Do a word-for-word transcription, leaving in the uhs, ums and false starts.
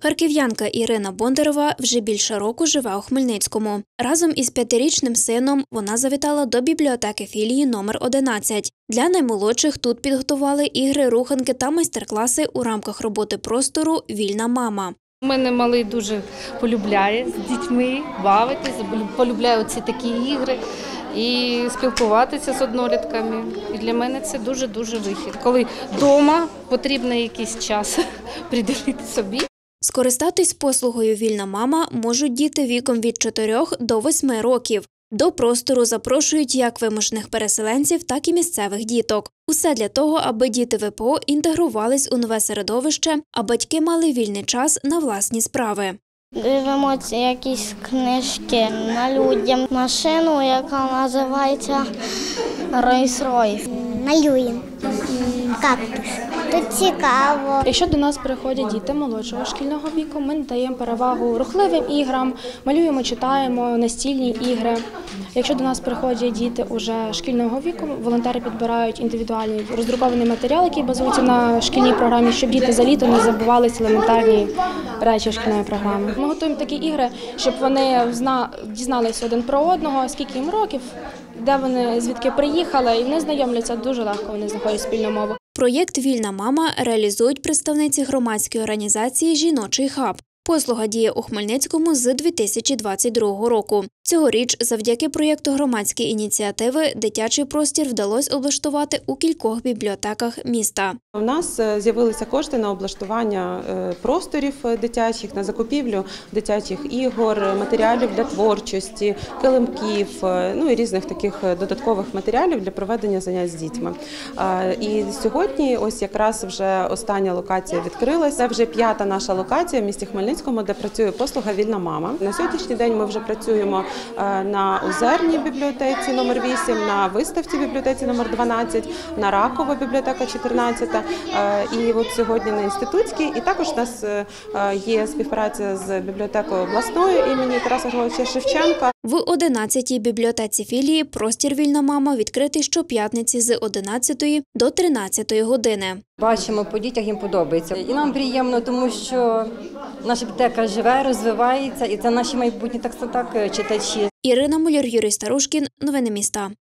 Харків'янка Ірина Бондарова вже більше року живе у Хмельницькому. Разом із п'ятирічним сином вона завітала до бібліотеки філії номер одинадцять. Для наймолодших тут підготували ігри, руханки та майстер-класи у рамках роботи простору «Вільна мама». У мене малий дуже полюбляє з дітьми бавитися, полюбляє ці такі ігри і спілкуватися з однолітками. І для мене це дуже-дуже вихід. Коли вдома потрібно якийсь час приділити собі. Скористатись послугою «Вільна мама» можуть діти віком від чотирьох до восьми років. До простору запрошують як вимушених переселенців, так і місцевих діток. Усе для того, аби діти ВПО інтегрувались у нове середовище, а батьки мали вільний час на власні справи. Дивимося якісь книжки на людям, машину, яка називається Ройс-Ройс. Малюємо кактус. Тут цікаво. Якщо до нас приходять діти молодшого шкільного віку, ми надаємо перевагу рухливим іграм, малюємо, читаємо настільні ігри. Якщо до нас приходять діти уже шкільного віку, волонтери підбирають індивідуальний роздрукований матеріал, який базується на шкільній програмі, щоб діти за літо не забувалися елементарні речі шкільної програми. Ми готуємо такі ігри, щоб вони дізналися один про одного, скільки їм років, де вони, звідки приїхали, і вони знайомляться дуже легко, вони знаходять спільну мову. Проєкт «Вільна мама» реалізують представниці громадської організації «Жіночий хаб». Послуга діє у Хмельницькому з дві тисячі двадцять другого року. Цьогоріч завдяки проєкту громадської ініціативи дитячий простір вдалося облаштувати у кількох бібліотеках міста. У нас з'явилися кошти на облаштування просторів дитячих, на закупівлю дитячих ігор, матеріалів для творчості, килимків, ну і різних таких додаткових матеріалів для проведення занять з дітьми. І сьогодні ось якраз вже остання локація відкрилася. Це вже п'ята наша локація в місті Хмельницькому, де працює послуга «Вільна мама». На сьогоднішній день ми вже працюємо на Озерній бібліотеці номер вісім, на Виставці бібліотеці номер дванадцять, на Ракова бібліотека чотирнадцята і от сьогодні на Інститутській. І також у нас є співпраця з бібліотекою обласною імені Тараса Григоровича Шевченка. В одинадцятій бібліотеці філії простір «Вільна мама» відкритий щоп'ятниці з одинадцятої до тринадцятої години. Бачимо, по дітях їм подобається. І нам приємно, тому що наша бібліотека живе, розвивається, і це наші майбутні так, так читачі. Ірина Муляр, Юрій Старушкін. Новини міста.